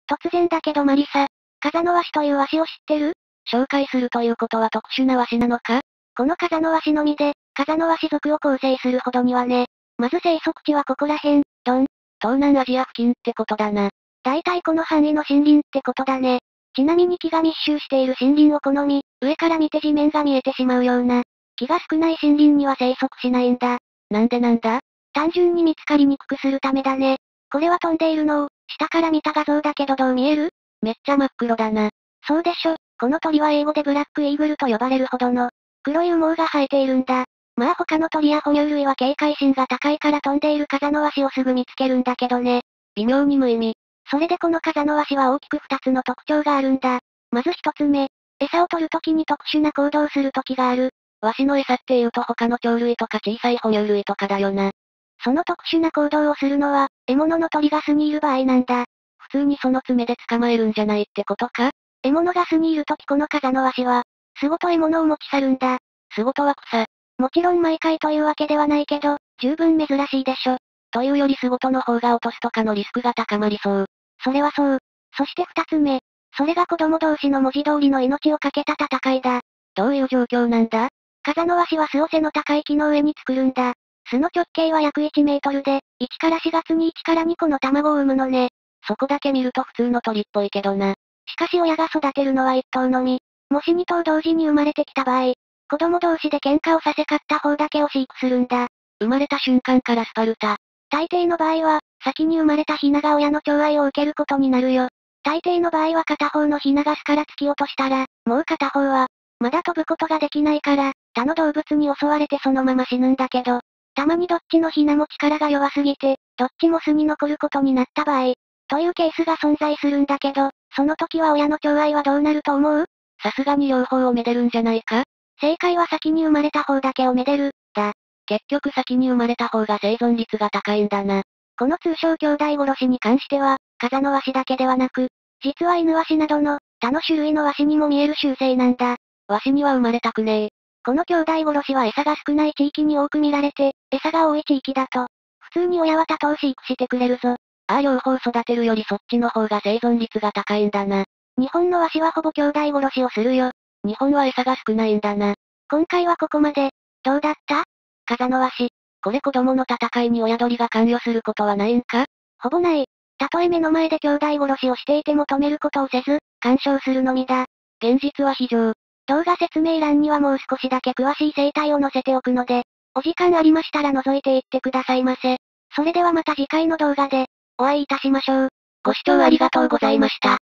突然だけどマリサ、カザノワシというワシを知ってる？ 紹介するということは特殊なワシなのか？ このカザノワシのみで、カザノワシ族を構成するほどにはね。まず生息地はここら辺、東南アジア付近ってことだな。 大体この範囲の森林ってことだね。ちなみに木が密集している森林を好み、上から見て地面が見えてしまうような、木が少ない森林には生息しないんだ。 なんでなんだ？ 単純に見つかりにくくするためだね。これは飛んでいるのを、下から見た画像だけどどう見える？ めっちゃ真っ黒だな。 そうでしょ、この鳥は英語でブラックイーグルと呼ばれるほどの、黒い羽毛が生えているんだ。まあ他の鳥や哺乳類は警戒心が高いから飛んでいるカザノワシをすぐ見つけるんだけどね。 微妙に無意味。 それでこのカザノワシは大きく2つの特徴があるんだ。まず1つ目、餌を取るときに特殊な行動をするときがある。 ワシの餌って言うと他の鳥類とか小さい哺乳類とかだよな。 その特殊な行動をするのは、獲物の鳥が巣にいる場合なんだ。 普通にその爪で捕まえるんじゃないってことか？ 獲物が巣にいるときこのカザノワシは、巣ごと獲物を持ち去るんだ。 巣ごとは草。 もちろん毎回というわけではないけど、十分珍しいでしょ。 というより巣ごとの方が落とすとかのリスクが高まりそう。 それはそう。そして2つ目。それが子供同士の文字通りの命を懸けた戦いだ。 どういう状況なんだ？ カザノワシは巣を背の高い木の上に作るんだ。巣の直径は約1メートルで、1から4月に1から2個の卵を産むのね。 そこだけ見ると普通の鳥っぽいけどな。 しかし親が育てるのは1頭のみ。もし2頭同時に生まれてきた場合、子供同士で喧嘩をさせ勝った方だけを飼育するんだ。 生まれた瞬間からスパルタ。 大抵の場合は、先に生まれたヒナが親の寵愛を受けることになるよ。大抵の場合は片方のヒナが巣から突き落としたら、もう片方は、まだ飛ぶことができないから、他の動物に襲われてそのまま死ぬんだけど、たまにどっちのヒナも力が弱すぎて、どっちも巣に残ることになった場合、というケースが存在するんだけど、その時は親の寵愛はどうなると思う？ さすがに両方をめでるんじゃないか？ 正解は先に生まれた方だけをめでる、だ。 結局先に生まれた方が生存率が高いんだな。 この通称兄弟殺しに関しては、カザノワシだけではなく、実はイヌワシなどの、他の種類のワシにも見える習性なんだ。 ワシには生まれたくねえ。 この兄弟殺しは餌が少ない地域に多く見られて、餌が多い地域だと、普通に親は多頭飼育してくれるぞ。 ああ両方育てるよりそっちの方が生存率が高いんだな。 日本のワシはほぼ兄弟殺しをするよ。 日本は餌が少ないんだな。 今回はここまで。どうだった？カザノワシ。 これ子供の戦いに親鳥が関与することはないんか？ ほぼない。たとえ目の前で兄弟殺しをしていても止めることをせず、干渉するのみだ。 現実は非常。 動画説明欄にはもう少しだけ詳しい生態を載せておくので、お時間ありましたら覗いていってくださいませ。それではまた次回の動画で、お会いいたしましょう。 ご視聴ありがとうございました。